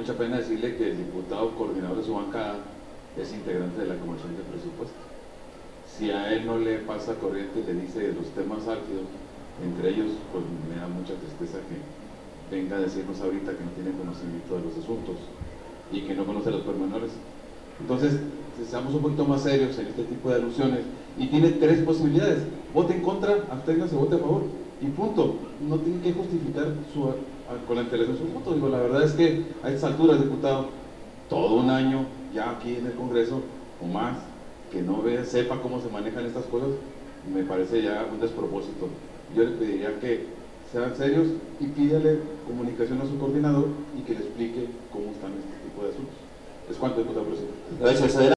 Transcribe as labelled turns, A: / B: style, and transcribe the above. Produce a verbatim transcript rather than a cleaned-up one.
A: mucha pena decirle que el diputado coordinador de su bancada es integrante de la Comisión de Presupuesto. Si a él no le pasa corriente, le dice los temas álgidos, entre ellos, pues me da mucha tristeza que venga a decirnos ahorita que no tiene conocimiento de los asuntos y que no conoce los pormenores. Entonces, seamos un poquito más serios en este tipo de alusiones, y tiene tres posibilidades: vote en contra, absténgase, vote a favor, y punto. No tiene que justificar su, con la antelación su voto. Digo, la verdad es que a estas alturas, diputado, todo un año ya aquí en el Congreso o más, que no vea, sepa cómo se manejan estas cosas, me parece ya un despropósito. Yo le pediría que sean serios y pídale comunicación a su coordinador y que le explique cómo están este tipo de asuntos. Es cuanto, diputado presidente.
B: Gracias, adelante.